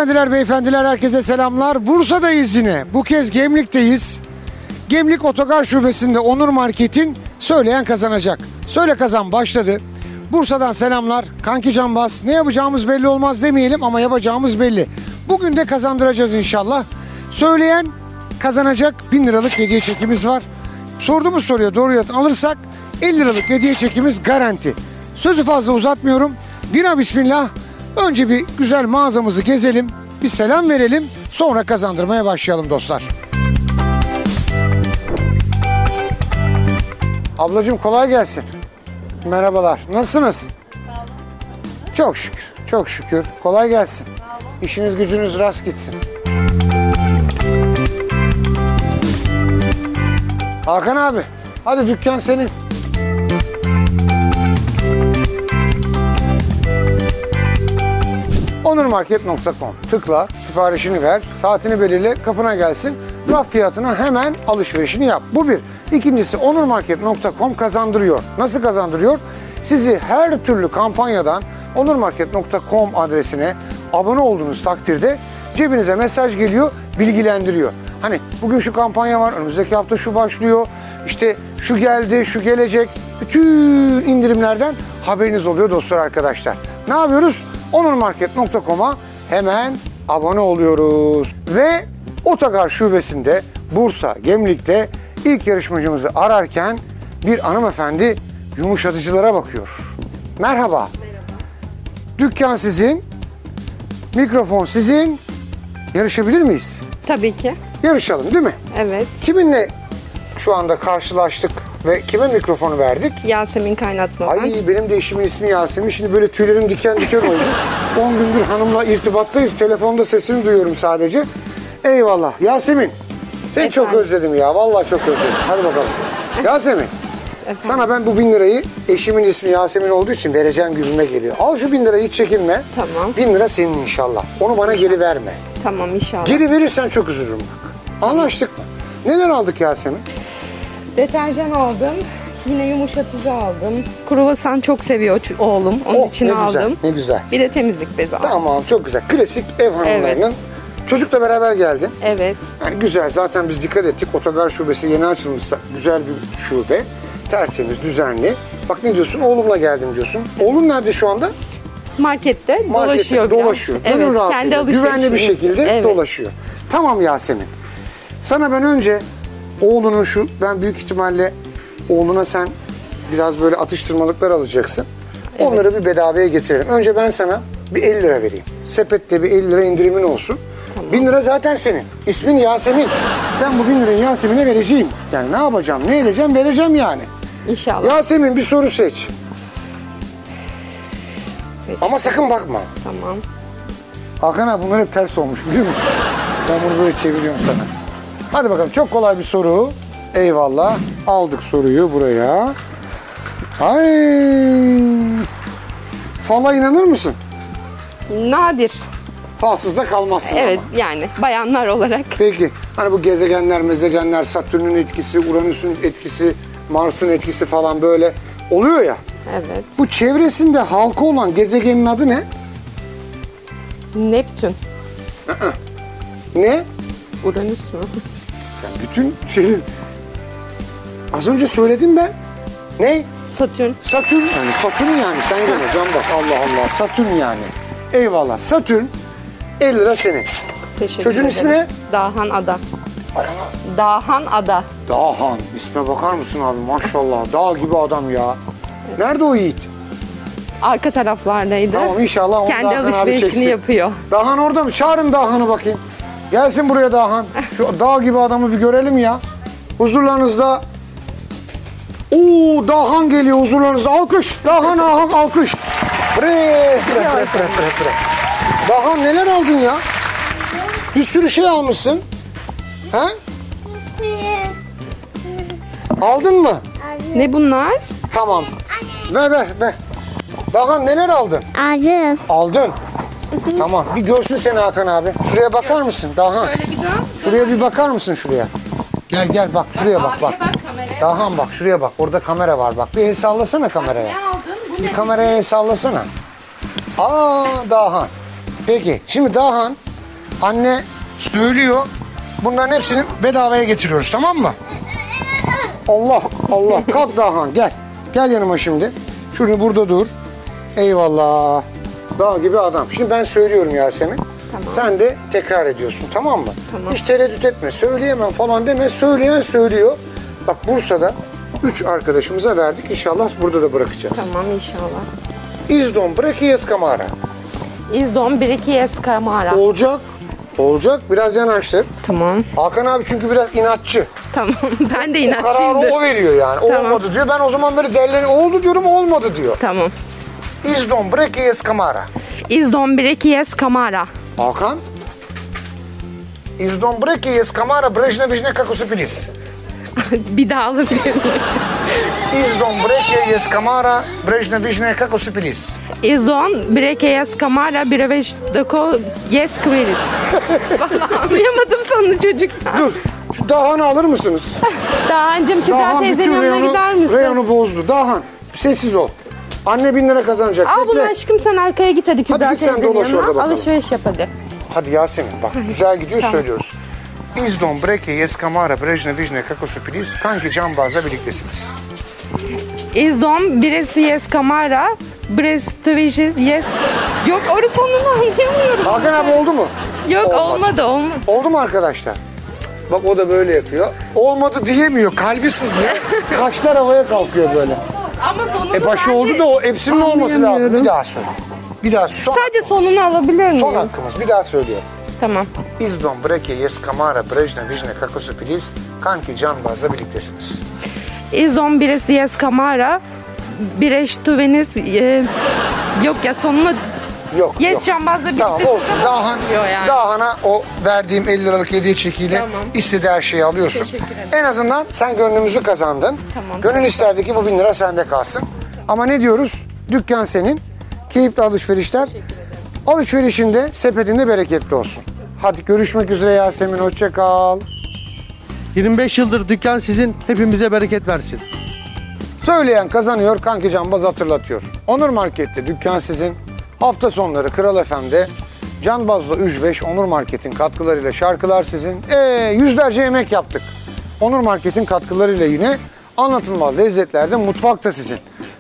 Hanımefendiler, beyefendiler, herkese selamlar. Bursa'dayız yine. Bu kez Gemlik'teyiz. Gemlik Otogar Şubesi'nde Onur Market'in Söyleyen Kazanacak. Söyle Kazan başladı. Bursa'dan selamlar. Kanki Canbaz. Ne yapacağımız belli olmaz demeyelim ama yapacağımız belli. Bugün de kazandıracağız inşallah. Söyleyen kazanacak 1000 liralık hediye çekimiz var. Sorduğumuz soruya doğru yanıt alırsak 50 liralık hediye çekimiz garanti. Sözü fazla uzatmıyorum. Bira bismillah. Önce bir güzel mağazamızı gezelim, bir selam verelim, sonra kazandırmaya başlayalım dostlar. Ablacığım kolay gelsin. Merhabalar. Nasılsınız? Sağ olun. Çok şükür, çok şükür. Kolay gelsin. Sağ olun. İşiniz gücünüz rast gitsin. Hakan abi, hadi dükkan senin. Onurmarket.com tıkla, siparişini ver, saatini belirle, kapına gelsin. Raf fiyatına hemen alışverişini yap. Bu bir. İkincisi onurmarket.com kazandırıyor. Nasıl kazandırıyor? Sizi her türlü kampanyadan onurmarket.com adresine abone olduğunuz takdirde cebinize mesaj geliyor, bilgilendiriyor. Hani bugün şu kampanya var, önümüzdeki hafta şu başlıyor, işte şu geldi, şu gelecek. Bütün indirimlerden haberiniz oluyor dostlar, arkadaşlar. Ne yapıyoruz? onurmarket.com'a hemen abone oluyoruz. Ve Otogar Şubesi'nde Bursa, Gemlik'te ilk yarışmacımızı ararken bir hanımefendi yumuşatıcılara bakıyor. Merhaba. Merhaba. Dükkan sizin, mikrofon sizin. Yarışabilir miyiz? Tabii ki. Yarışalım değil mi? Evet. Kiminle şu anda karşılaştık ve kime mikrofonu verdik? Yasemin Kaynatmadan. Ay benim de eşimin ismi Yasemin. Şimdi böyle tüylerim diken diken oldu. 10 gündür hanımla irtibattayız. Telefonda sesini duyuyorum sadece. Eyvallah. Yasemin. Seni çok özledim ya. Vallahi çok özledim. Hadi bakalım. Yasemin. Sana ben bu 1000 lirayı eşimin ismi Yasemin olduğu için vereceğim gibime geliyor. Al şu 1000 lirayı, hiç çekinme. Tamam. 1000 lira senin inşallah. Onu bana geri verme. Tamam inşallah. Geri verirsen çok üzülürüm bak. Anlaştık mı? Neler aldık Yasemin? Deterjan aldım. Yine yumuşatıcı aldım. Kruvasan çok seviyor oğlum. Onun için ne aldım. güzel, ne güzel. Bir de temizlik bezi aldım. Tamam, çok güzel. Klasik ev hanımlarının. Evet. Çocukla beraber geldin. Evet. Yani güzel. Zaten biz dikkat ettik. Otogar şubesi yeni açılmışsa güzel bir şube. Tertemiz, düzenli. Bak ne diyorsun? Oğlumla geldim diyorsun. Oğlun nerede şu anda? Markette dolaşıyor biraz. Dolaşıyor. Evet. Gönül Kendi rahatlığıyla, alışverişini. güvenli bir şekilde Evet. dolaşıyor. Tamam Yasemin. Sana ben önce oğlunun ben büyük ihtimalle oğluna sen biraz böyle atıştırmalıklar alacaksın. Evet. Onları bir bedavaya getirelim. Önce ben sana bir 50 lira vereyim. Sepette bir 50 lira indirimin olsun. Tamam. 1000 lira zaten senin. İsmin Yasemin. Ben bu 1000 lirayı Yasemin'e vereceğim. Yani ne yapacağım, ne edeceğim, vereceğim yani. İnşallah. Yasemin bir soru seç. Seç. Ama sakın bakma. Tamam. Hakan abi bunlar hep ters olmuş biliyor musun? Ben bunu böyle çeviriyorum sana. Hadi bakalım, çok kolay bir soru. Eyvallah. Aldık soruyu buraya. Ay. Fala inanır mısın? Nadir. Falsız da kalmazsın Evet ama. yani bayanlar olarak. Peki hani bu gezegenler, Satürn'ün etkisi, Uranüs'ün etkisi, Mars'ın etkisi falan böyle oluyor ya. Evet. Bu çevresinde halka olan gezegenin adı ne? Neptün. Ne? Uranüs mü? Sen bütün şeyi az önce söyledim ben. Ne? Satürn. Satürn yani, Satürn yani, sen deme Canbaz, Allah Allah, Satürn yani. Eyvallah, Satürn 50 lira senin. Teşekkür Çocuğun ederim. ismi ne? Dahan Ada. Ay Allah. Dahan Ada. Dahan, isme bakar mısın abi, maşallah, dağ gibi adam ya. Nerede o Yiğit? Arka taraflardaydı. Tamam, inşallah onu Kendi Dahan abi alışverişini çeksin. yapıyor. Dahan orada mı? Çağırın Dahan'ı bakayım. Gelsin buraya Dahan. Şu dağ gibi adamı bir görelim ya. Huzurlarınızda. Oo, Dahan geliyor huzurlarınızda. Alkış. Dahan alkış. Bre. Dahan neler aldın ya? Bir sürü şey almışsın. He? Aldın mı? Ne bunlar? Tamam. Ver. Dahan neler aldın? Aldım. Aldın. Tamam. Bir görsün seni Hakan abi. Şuraya bakar mısın Dahan? Şöyle bir dön. Şuraya bir bakar mısın şuraya? Gel bak şuraya bak. Abiye bak kameraya. Dahan bak şuraya bak. Orada kamera var bak. Bir el sallasana kameraya. Ne aldın? Bu Bir ne? kameraya el sallasana. Aa Dahan. Peki şimdi Dahan Anne söylüyor. Bunların hepsini bedavaya getiriyoruz, tamam mı? Allah Allah. Kalk Dahan, gel. Gel yanıma şimdi. Şurada burada dur. Eyvallah. Dağ gibi adam. Şimdi ben söylüyorum Yasemin. Tamam. Sen de tekrar ediyorsun, tamam mı? Tamam. Hiç tereddüt etme. Söyleyemem falan deme. Söyleyen söylüyor. Bak Bursa'da 3 arkadaşımıza verdik. İnşallah burada da bırakacağız. Tamam inşallah. İzdon bırakıyız kamara. İzdon bir iki yes kamara. Olacak. Olacak. Biraz yanaştır. Tamam. Hakan abi çünkü biraz inatçı. Tamam. Ben de O kararı inatçıyımdır. o veriyor yani. Tamam. Olmadı diyor. Ben o zaman böyle derlerini oldu diyorum, olmadı diyor. Tamam. İzdon bırakıyız kamara. İzdon bir iki yes kamara. Hakan? İzdon bırakıyız kamara. Brejne vijne kakusu pilis. Bir daha alabilir miyim? İzdon bırakıyız kamara. Brejne vijne kakusu pilis. İzdon bir iki yes kamara bir beş dako yes kveris. Vallahi anlayamadım sonunu çocuklar. Dur. Şu Dahan'ı alır mısınız? Dahancığım Kübra Dahan teyzenin bütün yanına gider misin? reyonu bozdu. Dahan sessiz ol. Anne 1000 lira kazanacak. Al bunu Bekle. aşkım, sen arkaya git hadi Kübra Hadi git sen teyzenin dolaş orada yanına. bakalım. Alışveriş yap hadi. Hadi Yasemin bak güzel gidiyor, Tamam. söylüyoruz. İzdon breke yes kamara brejne vijne kakusu pilis. Kanki cambazla birliktesiniz. İzdon birisi yes kamara. Brestvici yes. Yok orası sonunu anlayamıyorum. Hakan abi oldu mu? Yok Olmadı. olmadı. Oldu mu arkadaşlar? Bak o da böyle yapıyor. Olmadı diyemiyor. Kalbi sızlıyor. Kaşlar havaya kalkıyor böyle. Ama sonunu Başı ben oldu de da o hepsinin olması lazım. anlayamıyorum. Bir daha söyle. Bir daha son, Sadece sonunu alabilir miyim? son hakkımız. Bir daha söylüyorum. Tamam. İzdon breke yes kamara brejne vijne kakusu pilis. Kanki cambazla birliktesiniz. İzdon birisi yes kamara. Bireştuveniz yok ya sonunu Yok yes yok. cambazla bir Tamam olsun. Dahan, Yok yani. Dahan'a o verdiğim 50 liralık hediye çekiyle Tamam. istediği her şeyi alıyorsun. Teşekkür ederim. En azından sen gönlümüzü kazandın. Tamam. Gönül isterdi ki bu 1000 lira sende kalsın. Ama ne diyoruz? Dükkan senin. Keyifli alışverişler. Alışverişinde, sepetinde bereketli olsun. Hadi görüşmek üzere Yasemin. Hoşça kal. 25 yıldır dükkan sizin, hepimize bereket versin. Söyleyen kazanıyor, kanki Canbaz hatırlatıyor. Onur Market'te dükkan sizin. Hafta sonları Kral FM'de Canbaz'la 3-5 Onur Market'in katkılarıyla şarkılar sizin. Yüzlerce yemek yaptık. Onur Market'in katkılarıyla yine anlatılmaz lezzetlerde mutfakta sizin.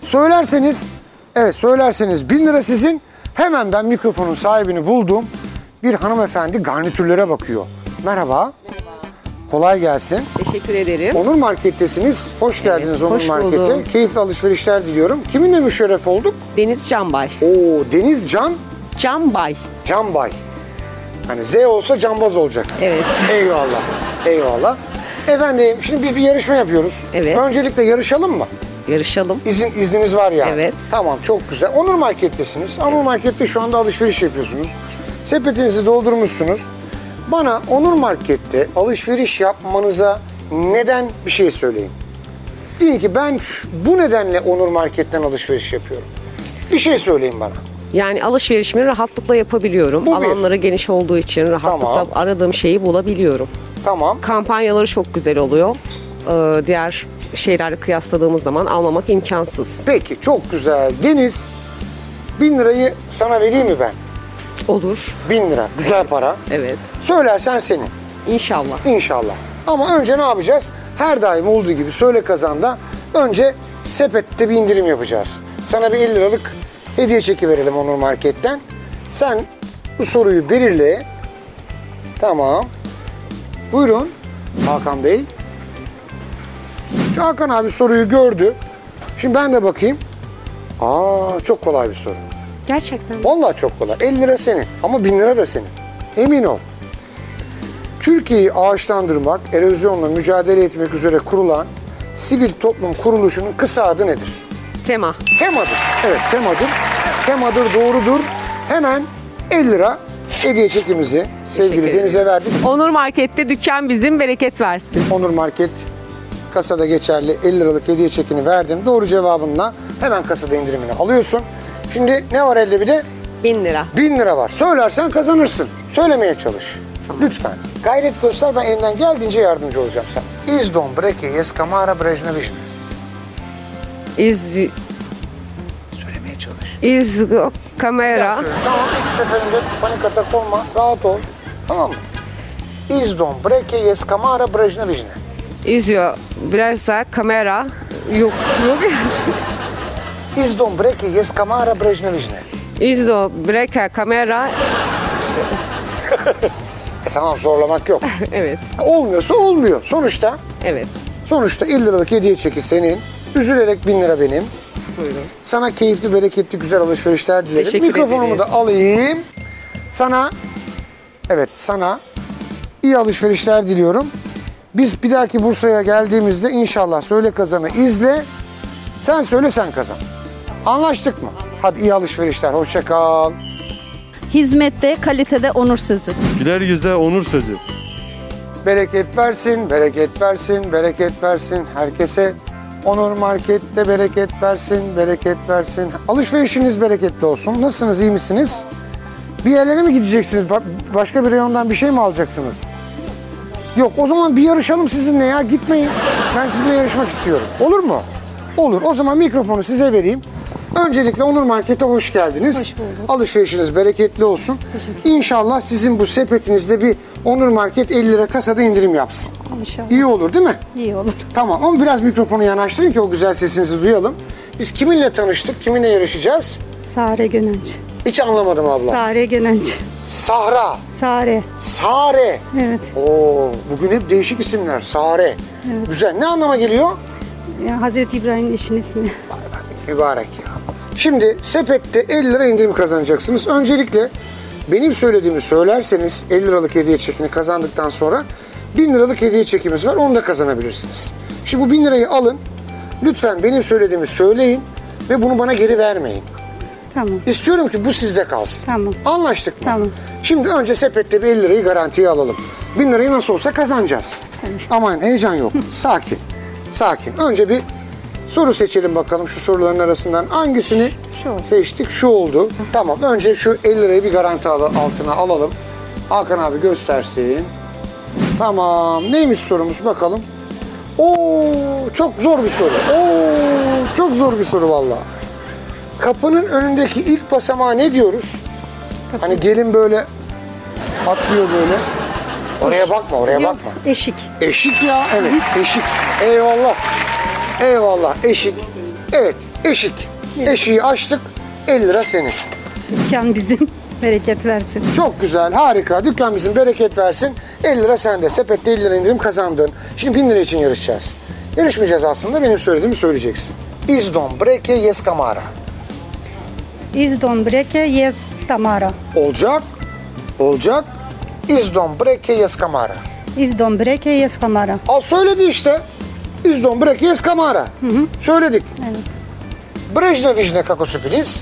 Söylerseniz 1000 lira sizin. Hemen ben mikrofonun sahibini buldum. Bir hanımefendi garnitürlere bakıyor. Merhaba. Kolay gelsin. Teşekkür ederim. Onur Market'tesiniz. Hoş geldiniz Onur hoş Market'e. buldum. Keyifli alışverişler diliyorum. Kiminle müşerref olduk? Deniz Canbay. Oo, Deniz Canbay. Canbay. Hani Z olsa Canbaz olacak. Evet. Eyvallah. Eyvallah. Efendim şimdi biz bir yarışma yapıyoruz. Evet. Öncelikle yarışalım mı? Yarışalım. İzniniz var yani. Evet. Tamam, çok güzel. Onur Market'tesiniz. Onur Market'te şu anda alışveriş yapıyorsunuz. Sepetinizi doldurmuşsunuz. Bana Onur Market'te alışveriş yapmanıza neden bir şey söyleyin. Deyin ki ben bu nedenle Onur Market'ten alışveriş yapıyorum. Bir şey söyleyin bana. Yani alışverişimi rahatlıkla yapabiliyorum. Bu bir. Alanları geniş olduğu için rahatlıkla Tamam. aradığım şeyi bulabiliyorum. Tamam. Kampanyaları çok güzel oluyor. Diğer şeylerle kıyasladığımız zaman almamak imkansız. Peki, çok güzel. Deniz, 1000 lirayı sana vereyim mi ben? Olur. 1000 lira. Güzel para. Evet. Söylersen senin. İnşallah. İnşallah. Ama önce ne yapacağız? Her daim olduğu gibi Söyle Kazan'da önce sepette bir indirim yapacağız. Sana bir 50 liralık hediye çeki verelim Onur Market'ten. Sen bu soruyu belirle. Tamam. Buyurun Hakan Bey. Şu Hakan abi soruyu gördü. Şimdi ben de bakayım. Çok kolay bir soru. Gerçekten. Vallahi çok kolay. 50 lira senin ama 1000 lira da senin. Emin ol. Türkiye'yi ağaçlandırmak, erozyonla mücadele etmek üzere kurulan sivil toplum kuruluşunun kısa adı nedir? Tema. TEMA'dır. Evet, TEMA'dır. TEMA'dır, doğrudur. Hemen 50 lira hediye çekimizi sevgili Teşekkür Deniz'e verdik. Onur Market'te dükkan bizim, bereket versin. Onur Market kasada geçerli 50 liralık hediye çekini verdim. Doğru cevabınla hemen kasada indirimini alıyorsun. Şimdi ne var elde bir de? 1000 lira. 1000 lira var. Söylersen kazanırsın. Söylemeye çalış. Lütfen. Gayret göster, ben elimden geldiğince yardımcı olacağım sana. İzdon breke yes kamara brejne vijne. Söylemeye çalış. İz kamera. Tamam, ilk seferinde panik atak olma. Rahat ol. Tamam mı? İzdon, breke, yes, kamera, brajna, vijne. İzliyor. Biraz da kamera. Yok. İzdon, breke, yes, kamera, brajna, vijne. İzliyor. Breka, kamera. Tamam, zorlamak yok. Evet. Olmuyorsa olmuyor. Evet. Sonuçta 50 liralık hediye çeki senin. Üzülerek 1000 lira benim. Buyurun. Sana keyifli, bereketli, güzel alışverişler dilerim. Teşekkür Mikrofonumu ederim. da alayım. Sana iyi alışverişler diliyorum. Biz bir dahaki Bursa'ya geldiğimizde inşallah Söyle Kazan'ı izle. Sen söyle, sen kazan. Anlaştık mı? Hadi iyi alışverişler. Hoşça kal. Hizmette, kalitede onur sözü. Güler yüzle onur sözü. Bereket versin, bereket versin, bereket versin herkese. Onur Market'te bereket versin, bereket versin. Alışverişiniz bereketli olsun. Nasılsınız, iyi misiniz? Bir yerlere mi gideceksiniz? Başka bir reyondan bir şey mi alacaksınız? Yok, o zaman bir yarışalım sizinle ya. Gitmeyin. Ben sizinle yarışmak istiyorum. Olur mu? Olur. O zaman mikrofonu size vereyim. Öncelikle Onur Market'e hoş geldiniz. Hoş bulduk. Alışverişiniz bereketli olsun. İnşallah sizin bu sepetinizde bir Onur Market 50 lira kasada indirim yapsın. İnşallah. İyi olur değil mi? İyi olur. Tamam, ama biraz mikrofonu yanaştırın ki o güzel sesinizi duyalım. Biz kiminle tanıştık, kiminle yarışacağız? Sare Gönenç. Hiç anlamadım abla. Sare Gönenç. Sahra, Sare. Sare. Evet. Oo, bugün hep değişik isimler. Sare. Güzel. Ne anlama geliyor? Ya, Hazreti İbrahim'in eşinin ismi. Mübarek ya. Şimdi sepette 50 lira indirim kazanacaksınız. Öncelikle benim söylediğimi söylerseniz 50 liralık hediye çekini kazandıktan sonra 1000 liralık hediye çekimiz var. Onu da kazanabilirsiniz. Şimdi bu 1000 lirayı alın. Lütfen benim söylediğimi söyleyin ve bunu bana geri vermeyin. Tamam. İstiyorum ki bu sizde kalsın. Tamam. Anlaştık mı? Tamam. Şimdi önce sepette bir 50 lirayı garantiye alalım. 1000 lirayı nasıl olsa kazanacağız. Evet. Aman heyecan yok. Sakin. Sakin. Önce bir soru seçelim bakalım şu soruların arasından. Hangisini Şu oldu. seçtik? Şu oldu. Tamam. Önce şu 50 lirayı bir garanti altına alalım. Hakan abi göstersin. Tamam. Neymiş sorumuz bakalım. Oo, çok zor bir soru. Oo, çok zor bir soru vallahi. Kapının önündeki ilk basamağa ne diyoruz? Hani gelin böyle atlıyor böyle. Oraya bakma, oraya Yok, bakma. eşik. Eşik ya, evet eşik. Eyvallah. Eyvallah, eşik. Evet, eşik. Eşiği açtık, 50 lira senin. Dükkan bizim. Bereket versin. Çok güzel, harika. Dükkan bizim, bereket versin. 50 lira sende. Sepette 50 lira indirim kazandın. Şimdi 1000 lira için yarışacağız. Yarışmayacağız aslında, benim söylediğimi söyleyeceksin. İzdon, breke, yes, kamara. İzdon breke yes Tamara. Olacak, olacak. İzdon, breke, yes, kamara. İzdon breke yes Kamara. Al söyledi işte. İzdon, breke, yes, kamara. Söyledik. Evet. Brejna, vijne, kako sürpriz.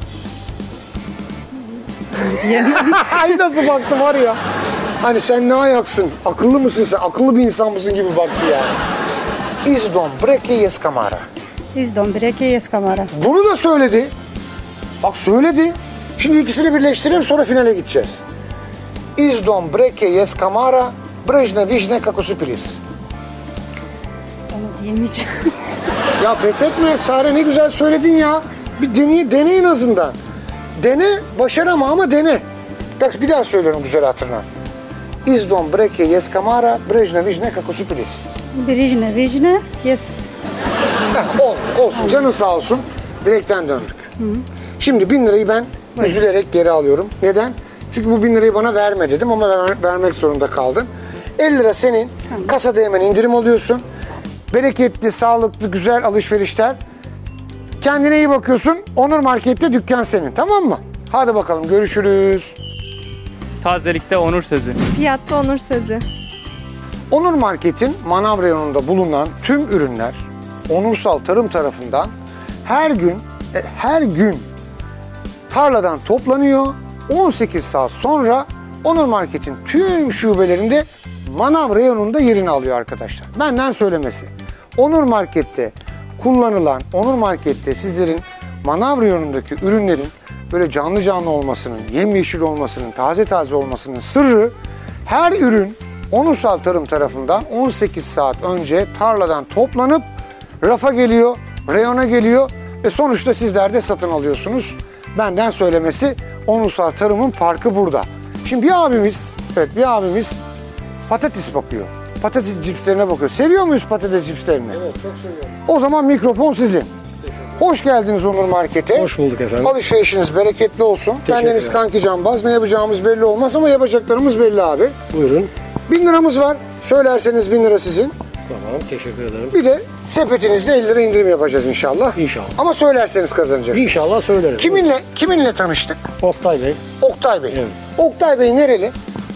Diyemem. Ay nasıl baktı var ya. Hani sen ne ayaksın? Akıllı mısın sen? Akıllı bir insan mısın gibi baktı ya. İzdon, breke, yes, kamara. İzdon breke yes Kamara. Bunu da söyledi. Bak söyledi. Şimdi ikisini birleştirelim sonra finale gideceğiz. İzdon, breke, yes, kamara. Brejna, vijne, kako sürpriz. Onu diyemeyeceğim. Ya pes etme Sare, ne güzel söyledin ya. Bir dene en azından. Dene, başarama ama dene. Bak bir daha söylüyorum güzel hatırla. İzdon, breke, yes, kamara. Brejna, vijne, kako sürpriz. Birijne vijne yes. Olsun, canın sağ olsun. Direkten döndük. Şimdi 1000 lirayı ben üzülerek geri alıyorum. Neden? Çünkü bu 1000 lirayı bana verme dedim ama vermek zorunda kaldın. 50 lira senin. Kasada hemen indirim alıyorsun. Bereketli, sağlıklı, güzel alışverişler. Kendine iyi bakıyorsun. Onur Market'te dükkan senin. Tamam mı? Hadi bakalım görüşürüz. Tazelikte onur sözü. Fiyatta onur sözü. Onur Market'in manav reyonunda bulunan tüm ürünler Onursal Tarım tarafından her gün tarladan toplanıyor. 18 saat sonra Onur Market'in tüm şubelerinde manav reyonunda yerini alıyor arkadaşlar. Benden söylemesi. Onur Market'te kullanılan, Onur Market'te sizlerin manav reyonundaki ürünlerin böyle canlı canlı olmasının, yemyeşil olmasının, taze taze olmasının sırrı her ürün Onursal Tarım tarafından 18 saat önce tarladan toplanıp rafa geliyor, reyona geliyor ve sonuçta sizler de satın alıyorsunuz. Benden söylemesi, Onursal Tarım'ın farkı burada. Şimdi bir abimiz patates bakıyor. Patates cipslerine bakıyor. Seviyor muyuz patates cipslerini? Evet, çok seviyorum. O zaman mikrofon sizin. Hoş geldiniz Onur Market'e. Hoş bulduk efendim. Alışverişiniz bereketli olsun. Bendeniz ederim. Kanki Canbaz. Ne yapacağımız belli olmaz ama yapacaklarımız belli abi. Buyurun. 1000 liramız var. Söylerseniz 1000 lira sizin. Tamam, teşekkür ederim. Bir de sepetinizde 50 lira indirim yapacağız inşallah. İnşallah. Ama söylerseniz kazanacaksınız. İnşallah söylerim. Kiminle tanıştık? Oktay Bey. Oktay Bey. Evet. Oktay Bey nereli?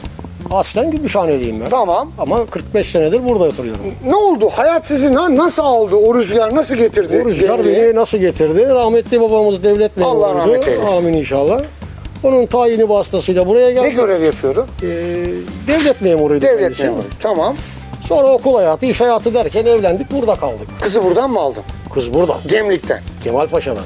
Aslen Gümüşhaneliyim ben. Tamam. Ama 45 senedir burada oturuyorum. Ne oldu? Hayat sizi nasıl aldı? O rüzgar nasıl getirdi? Bu rüzgar Gemliğe? beni nasıl getirdi? Rahmetli babamız devlet memuruydu. Allah rahmet eylesin. Amin inşallah. Onun tayini vasıtasıyla buraya Ne geldim. görev yapıyordu? Devlet memuruydu Devlet kendisi. memuru. Tamam. Sonra okul hayatı, iş hayatı derken evlendik, burada kaldık. Kızı buradan mı aldın? Kız burada. Gemlik'ten. Kemal Paşa'dan.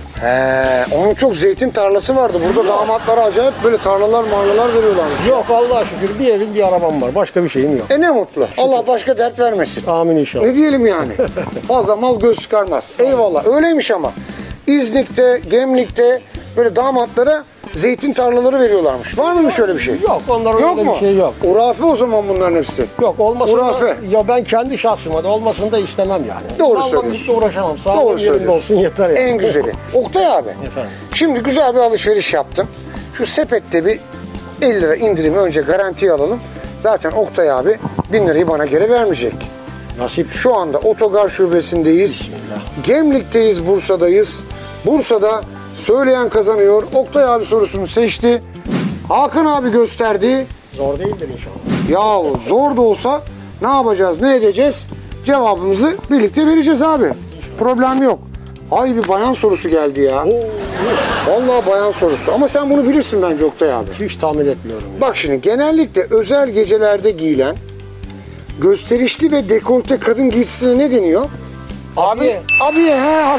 Onun çok zeytin tarlası vardı. Burada damatlara acayip böyle tarlalar veriyorlarmış. Yok Allah'a şükür bir evim bir arabam var. Başka bir şeyim yok. Ne mutlu. Allah başka dert vermesin. Amin inşallah. Ne diyelim yani? Fazla mal göz çıkarmaz. Eyvallah. Öyleymiş ama. İznik'te, Gemlik'te böyle damatlara zeytin tarlaları veriyorlarmış. Var mıymış öyle bir şey? Yok onların Yok öyle mu? bir şey yok. Urafe o zaman bunların hepsi. Yok olmasın Hurafe. da, ya ben kendi şahsıma da olmasını da istemem yani. Doğru Vallahi söylüyorsun. birlikte uğraşamam. Doğru Sağlığım yerinde söylüyorsun. olsun yeter yani. En güzeli. Oktay abi. Efendim. Şimdi güzel bir alışveriş yaptım. Şu sepette bir 50 lira indirimi önce garantiye alalım. Zaten Oktay abi 1000 lirayı bana geri vermeyecek. Nasip. Şu anda Otogar şubesindeyiz. Gemlik'teyiz, Bursa'dayız. Bursa'da söyleyen kazanıyor. Oktay abi sorusunu seçti. Hakan abi gösterdi. Zor değildir inşallah. Yahu zor da olsa ne yapacağız, ne edeceğiz? Cevabımızı birlikte vereceğiz abi. Problem yok. Ay bir bayan sorusu geldi ya. Vallahi bayan sorusu. Ama sen bunu bilirsin bence Oktay abi. Hiç tahmin etmiyorum. Ya. Bak şimdi genellikle özel gecelerde giyilen gösterişli ve dekolte kadın giysisine ne deniyor? Abiye. Abiye.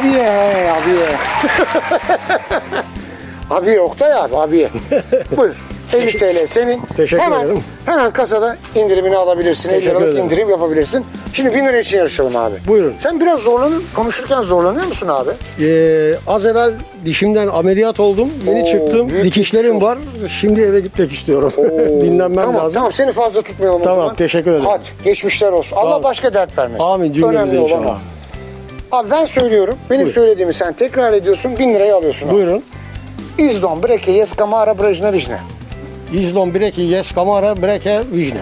Abiye Oktay abi, abiye. Buyur. 50 TL senin. Teşekkür ederim. Hemen kasada indirimini alabilirsin. 50 Teşekkür liralık ederim. indirim yapabilirsin. Şimdi 1000 lira için yarışalım abi. Buyurun. Sen biraz konuşurken zorlanıyor musun abi? Az evvel dişimden ameliyat oldum. Yeni Oo, çıktım. büyük Dikişlerim geçmiş var. Şimdi eve gitmek istiyorum. Dinlenmem Tamam, lazım. tamam seni fazla tutmayalım o Tamam, zaman. teşekkür ederim. Hadi geçmişler olsun. Allah ol. başka dert vermesin. Amin cümlemize Önemli olan inşallah. o. Abi ben söylüyorum. Benim Buyur. söylediğimi sen tekrar ediyorsun. 1000 lirayı alıyorsun abi. Buyurun. İzdon, breke, yes, kamara, brajna, vijne. İzdon breki yes kamara breke vijne.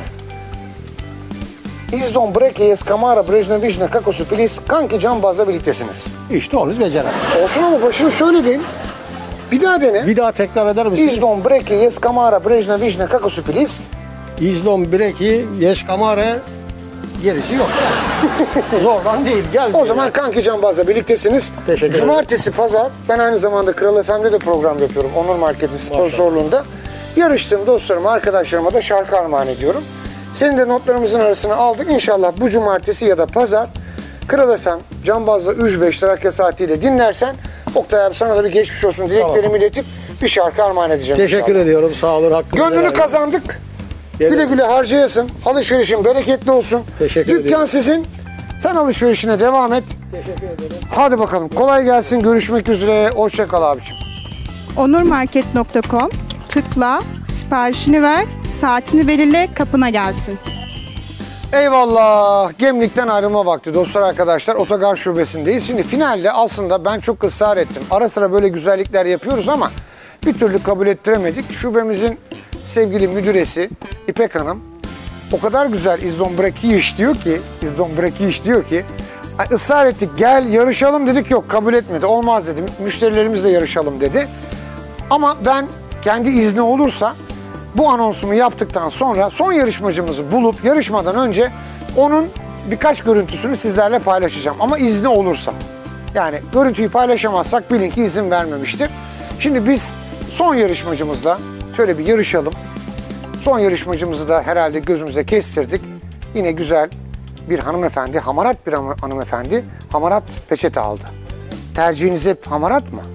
İzdon, breke, yes, kamara, brajna, vijne, kakosu, pilis, Kanki Canbaz'la birliktesiniz. İşte onu becerem. Olsun ama başını söyledin. Bir daha dene. Bir daha tekrar eder misin? İzdon, breke, yes, kamara, brajna, vijne, kakosu, pilis. İzdon breki yes kamara gerisi yok. Zordan değil. Gel. O zaman Kanki Canbaz'la birliktesiniz. Teşekkür ederim. Cumartesi, pazar. Ben aynı zamanda Kral FM'de de program yapıyorum. Onur Market'in sponsorluğunda. Yarıştığım dostlarıma, arkadaşlarıma da şarkı armağan ediyorum. Senin de notlarımızın arasına aldık. İnşallah bu cumartesi ya da pazar Kral FM, Canbaz'la 3-5 Trakya saatiyle dinlersen Oktay abi sana da bir geçmiş olsun dileklerimi iletip bir şarkı armağan edeceğim Teşekkür inşallah. ediyorum. Sağ olun. Hakkınızı helal Gönlünü edin. kazandık. Gelin. Güle güle harcayasın. Alışverişin bereketli olsun. Teşekkür Dükkan ediyorum. sizin. Sen alışverişine devam et. Teşekkür ederim. Hadi bakalım. Kolay gelsin. Görüşmek üzere. Hoşça kal abiciğim. onurmarket.com tıkla, siparişini ver, saatini belirle, kapına gelsin. Eyvallah. Gemlik'ten ayrılma vakti dostlar arkadaşlar. Otogar şubesindeyiz. Şimdi finalde aslında ben çok ısrar ettim. Ara sıra böyle güzellikler yapıyoruz ama bir türlü kabul ettiremedik. Şubemizin sevgili müdüresi İpek Hanım o kadar güzel İzdon Brekiş diyor ki ısrar ettik gel yarışalım dedik yok kabul etmedi. Olmaz dedim. Müşterilerimizle yarışalım dedi. Ama ben kendi izni olursa bu anonsumu yaptıktan sonra son yarışmacımızı bulup yarışmadan önce onun birkaç görüntüsünü sizlerle paylaşacağım. Ama izni olursa. Yani görüntüyü paylaşamazsak bilin ki izin vermemiştir. Şimdi biz son yarışmacımızla şöyle bir yarışalım. Son yarışmacımızı da herhalde gözümüze kestirdik. Yine güzel bir hanımefendi, hamarat bir hanımefendi hamarat peçete aldı. Tercihiniz hep hamarat mı?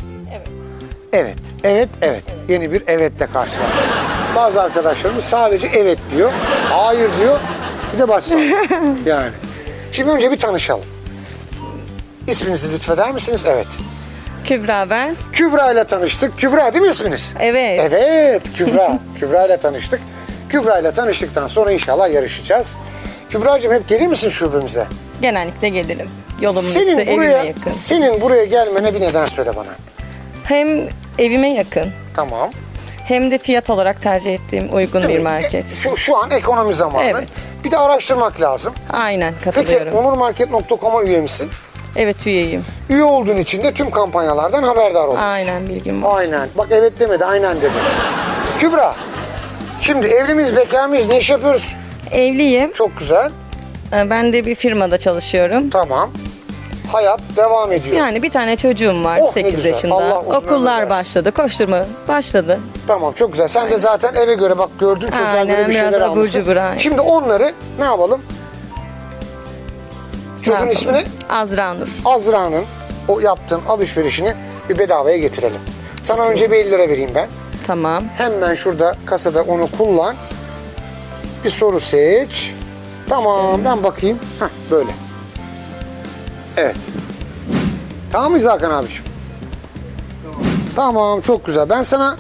Evet. Yeni bir evetle karşılaştık. Bazı arkadaşlarımız sadece evet diyor, hayır diyor, bir de başsağlığı. Yani. Şimdi önce bir tanışalım. İsminizi lütfeder misiniz? Evet. Kübra ben. Kübra ile tanıştık. Kübra değil mi isminiz? Evet. Evet, Kübra. Kübra ile tanıştık. Kübra ile tanıştıktan sonra inşallah yarışacağız. Kübra'cığım hep gelir misin şubemize? Genellikle gelirim. Yolum üstü evime yakın. Senin buraya gelmene bir neden söyle bana. Hem evime yakın Tamam. hem de fiyat olarak tercih ettiğim uygun bir market. Şu an ekonomi zamanı. Evet. Bir de araştırmak lazım. Aynen Peki katılıyorum. onurmarket.com'a üye misin? Evet üyeyim. Üye olduğun için de tüm kampanyalardan haberdar oldun. Aynen bilgim var. Aynen. Bak evet demedi, aynen dedi. Kübra, şimdi evli miyiz, bekar mıyız, ne iş yapıyoruz? Evliyim. Çok güzel. Ben de bir firmada çalışıyorum. Tamam. Hayat devam ediyor. Yani bir tane çocuğum var Oh, ne 8 güzel. yaşında. Allah uzun ömür Okullar versin. başladı. Koşturma başladı. Tamam, çok güzel. Sen de zaten eve göre bak gördün çocuğa Aynen, göre bir biraz şeyler abur almışsın. cubur, aynen. Şimdi onları ne yapalım? Çocuğun yapalım? ismi ne? Azra Nur. Azra'nın o yaptığın alışverişini bir bedavaya getirelim. Sana önce bir 50 lira vereyim ben. Tamam. Hemen şurada kasada onu kullan. Bir soru seç. Tamam, ben bakayım. Heh, böyle. Evet. Tamam mıyız Hakan abiciğim? Tamam, çok güzel. Ben sana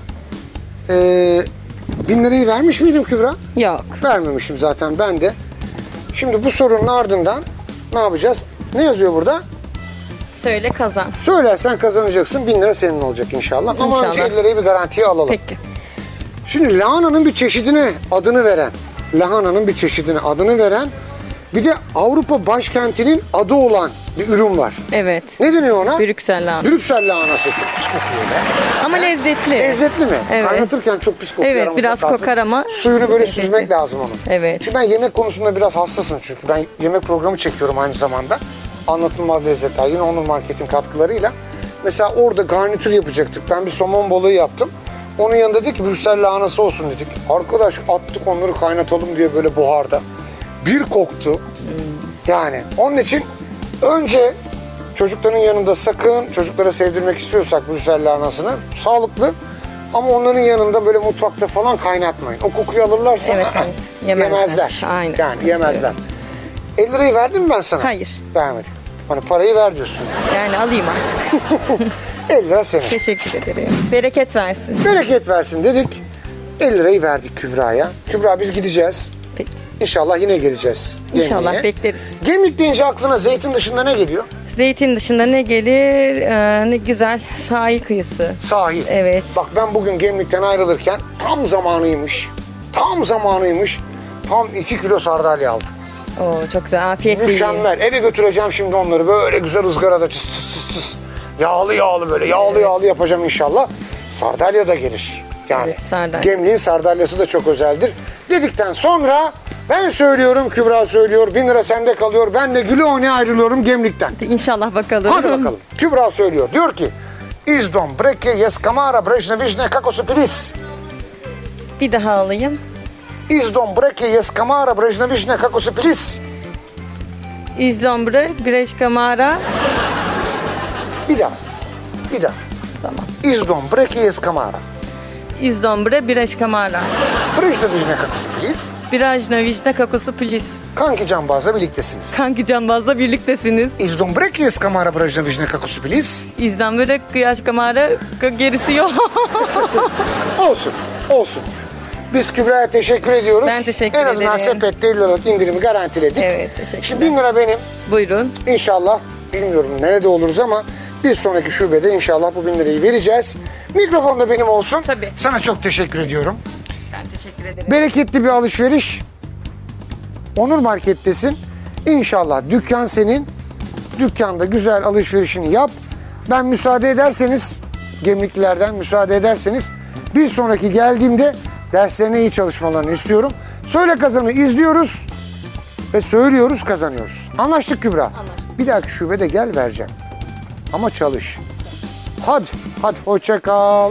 1000 lirayı vermiş miydim Kübra? Yok. Vermemişim zaten ben de. Şimdi bu sorunun ardından ne yapacağız? Ne yazıyor burada? Söyle kazan. Söylersen kazanacaksın. 1000 lira senin olacak inşallah. Ama önce İnşallah. 50 lirayı bir garantiye alalım. Peki. Şimdi lahananın bir çeşidine adını veren, lahananın bir çeşidine adını veren, bir de Avrupa başkentinin adı olan bir ürün var. Evet. Ne deniyor ona? Brüksel lahana. Brüksel lahanası. Çok pis kokuyor be. Ama lezzetli. Lezzetli mi? Evet. Kaynatırken çok pis kokuyor. Evet, aramızda biraz kalsın. kokar ama Suyunu böyle lezzetli. süzmek lazım onun. Evet. Şimdi ben yemek konusunda biraz hassasım çünkü. Ben yemek programı çekiyorum aynı zamanda. Anlatılmaz lezzetler. Yine Onur Market'in katkılarıyla. Mesela orada garnitür yapacaktık. Ben bir somon balığı yaptım. Onun yanında dedik ki Brüksel lahanası olsun dedik. Arkadaş attık onları kaynatalım diye böyle buharda. Bir koktu. Yani onun için önce çocukların yanında sakın çocuklara sevdirmek istiyorsak Brüksel lahanasını sağlıklı ama onların yanında böyle mutfakta falan kaynatmayın. O kokuyu alırlarsa Evet, evet. yemezler. Aynen. Yani yemezler. 50 lirayı verdim mi ben sana? Hayır. Vermedim. Bana parayı ver diyorsun. Yani alayım artık. 50 lira senin. Teşekkür ederim. Bereket versin. Bereket versin dedik. 50 lirayı verdik Kübra'ya. Kübra biz gideceğiz. Peki. İnşallah yine geleceğiz. İnşallah Gemliğe. bekleriz. Gemlik deyince aklına zeytin dışında ne geliyor? Zeytin dışında ne gelir? Ne güzel sahil kıyısı. Sahil. Evet. Bak ben bugün Gemlik'ten ayrılırken tam zamanıymış. Tam 2 kilo sardalya aldım. Oo, çok güzel. Afiyetle yiyin. Mükemmel. Eve götüreceğim şimdi onları böyle güzel ızgarada çıs çıs çıs çıs. Yağlı böyle yağlı yapacağım inşallah. Sardalya da gelir. Yani Evet, sardalya. Gemliğin sardalyası da çok özeldir. Dedikten sonra ben söylüyorum, Kübra söylüyor, 1000 lira sende kalıyor. Ben de güle oynaya ayrılıyorum Gemlik'ten. İnşallah bakalım. Hadi bakalım. Kübra söylüyor. Diyor ki İzdom, breke, yeskamara, brejne, vijne, kakosu, pilis. Bir daha alayım. İzdom, breke, yeskamara, brejne, vijne, kakosu, pilis. İzlombre, Greşka Mara. Bir daha. Tamam. İzdom, breke, yeskamara. İzlombre, Greşka Mara. Brejne, vijne, kakosu, pilis. Birajna Vişne Kakosu Pilis. Kanki Cambaz'la birliktesiniz. Kanki Canbaz'la birliktesiniz. İzdom, breke, yeskamara, brejne, vijne, kakosu, pilis. İzlombre, Greşka Mara. Gerisi yok. Olsun. Biz Kübra'ya teşekkür ediyoruz. Ben teşekkür En azından ederim. sepette 50 liralık indirimi garantiledik. Evet, teşekkürler. Şimdi 1000 lira benim. Buyurun. İnşallah, bilmiyorum nerede oluruz ama bir sonraki şubede inşallah bu 1000 lirayı vereceğiz. Mikrofon da benim olsun. Tabii. Sana çok teşekkür ediyorum. Ben teşekkür ederim. Bereketli bir alışveriş. Onur Market'tesin. İnşallah dükkan senin. Dükkanda güzel alışverişini yap. Ben müsaade ederseniz, Gemliklilerden müsaade ederseniz bir sonraki geldiğimde derslerine iyi çalışmalarını istiyorum. Söyle Kazan'ı izliyoruz ve söylüyoruz, kazanıyoruz. Anlaştık Kübra. Anlaştık. Bir dahaki şubede gel vereceğim. Ama çalış. Hadi hoşça kal.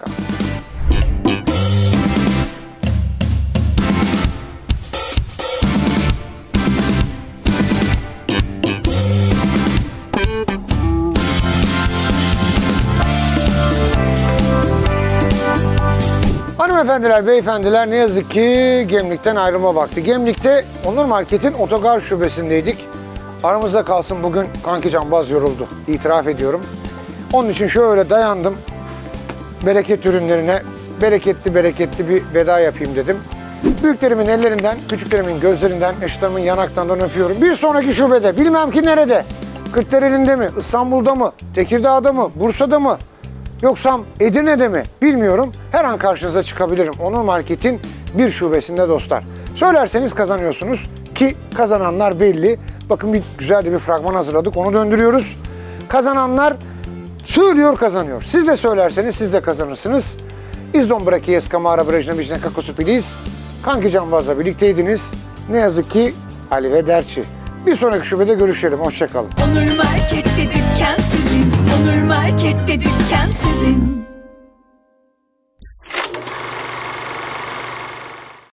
Hanımefendiler, beyefendiler ne yazık ki Gemlik'ten ayrılma vakti. Gemlik'te Onur Market'in otogar şubesindeydik. Aramızda kalsın bugün kanki Cambaz yoruldu. İtiraf ediyorum. Onun için şöyle dayandım. Bereket ürünlerine bereketli bir veda yapayım dedim. Büyüklerimin ellerinden, küçüklerimin gözlerinden, yaşıtlarımın yanaklarından öpüyorum. Bir sonraki şubede, bilmem ki nerede? Kırklareli'nde mi, İstanbul'da mı, Tekirdağ'da mı, Bursa'da mı? Yoksa Edirne'de mi? Bilmiyorum. Her an karşınıza çıkabilirim. Onur Market'in bir şubesinde dostlar. Söylerseniz kazanıyorsunuz ki kazananlar belli. Bakın bir güzel de bir fragman hazırladık. Onu döndürüyoruz. Kazananlar söylüyor, kazanıyor. Siz de söylerseniz siz de kazanırsınız. İzdon Brakies Kamara Brejne Bijne Kakosu Pilis. Kanki Canvaz'la birlikteydiniz. Ne yazık ki Ali ve Derçi. Bir sonraki şubede görüşelim. Hoşçakalın. Onur Market'te dükkan sizin. Onur Market'te dükkan sizin.